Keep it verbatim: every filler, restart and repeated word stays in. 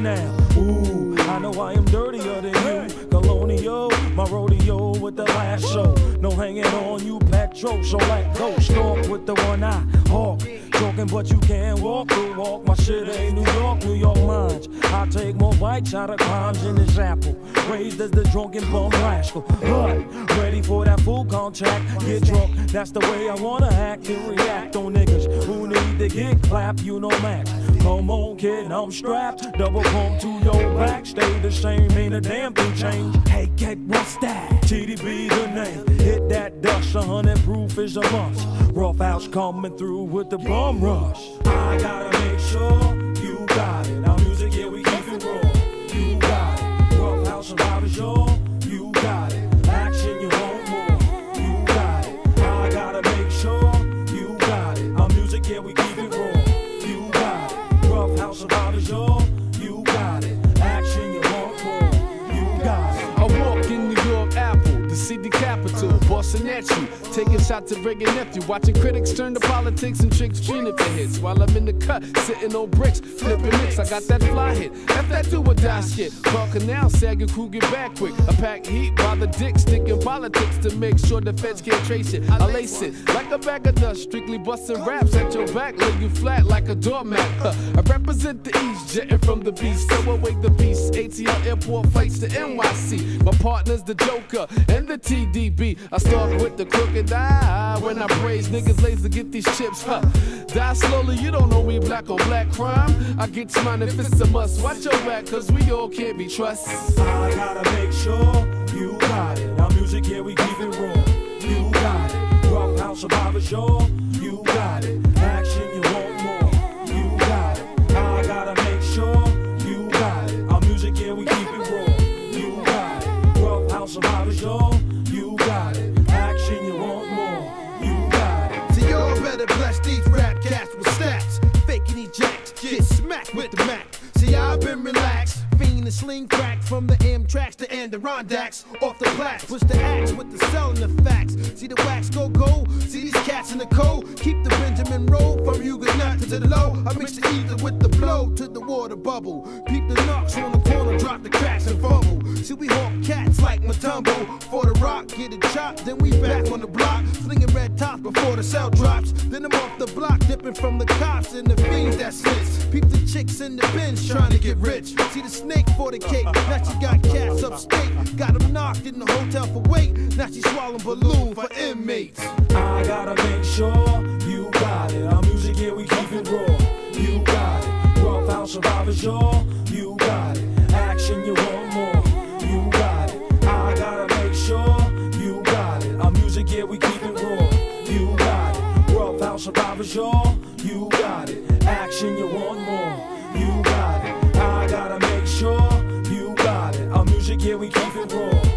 now. Ooh, I know I am dirtier than you. Colonial, my rodeo with the last show. No hanging on you, Petro, so like go. Stalk with the one eye, hawk. Talking, but you can't walk the walk. My shit ain't New York, New York minds. I take more bites out of crimes in this apple. Raised as the drunken bum rascal. But ready for that full contact. Get drunk, that's the way I wanna act and react on niggas who need to get clapped. You know Max. Come on, kid, I'm strapped. Double pump to your back. Stay the same, ain't a damn thing changed. Hey, get what's that? T D B the name. Hit that dust, a hundred proof is a must. Rough House coming through with the bum rush. I gotta make sure you got it. Our music, yeah, we keep it raw. You got it. Rough House survivors, y'all. You got it. Action, you want more. You got it. I gotta make sure you got it. Our music, yeah, we keep it raw. You got it. Rough House survivors, y'all. You got it. Action, you want more. You got it. I walk in New York, Apple, the city capital, busting at you, taking shots at Reagan nephew, watching critics turn to politics and tricks, dreaming for hits. While I'm in the cut, sitting on bricks, flipping mix. I got that fly hit, F that do or die shit. Park Canal, sagging crew, get back quick. I pack heat by the dick, sticking politics to make sure the feds can't trace it. I lace it like a bag of dust, strictly busting raps at your back, lay you flat like a doormat. Huh. I represent the East, jetting from the beast, so awake the beast. A T L airport flights to N Y C. My partner's the Joker and the T D B. I start with the crooked eye when I praise niggas lazy to get these chips. Huh. Die slowly, you don't know me, black on black crime. I get mine if it's a must. Watch your back, cause we all can't be trusted. I gotta make sure you got it. Our music, yeah, we keep it raw. You got it. Rough House survivors, y'all. You got it. Action, you want more. You got it. I gotta make sure you got it. Our music, yeah, we keep it raw. You got it. Rough House survivors, y'all. You got it. Action, you want more. You got it. So y'all better bless these rap cats with stats. Faking these jacks, get smacked with the Mac. See, I've been relaxed. Fiend and sling crack from the Amtraks to Adirondacks. Off the plaques, push the axe with the selling the facts. See the wax go go, see these cats in the cold. Keep the Benjamin roll from Huguenot to the low. I mix the ether with the blow to the water bubble. Peep the knocks on the corner, drop the cracks and fumble. See we hawk cats like Matumbo. For the rock, get it chopped, then we back on the block. Slinging red tops before the cell drops. Then I'm off the block, dipping from the cops and the fiends that slits. Peep the chicks in the bins trying to get rich. See the snake for the cake, now she got cats upstate. Got them knocked in the hotel for weight. Now she swallowing balloon for inmates. I gotta make sure you got it. Our music, yeah, we keep it raw. You got it. Rough House survivors, y'all. You got it. Action, you want more. You got it. I gotta make sure you got it. Our music, yeah, we keep it raw. You got it. Rough House survivors, y'all. You got it. Action, you want more. You got it. I gotta make sure you got it. Our music, yeah, we keep it raw.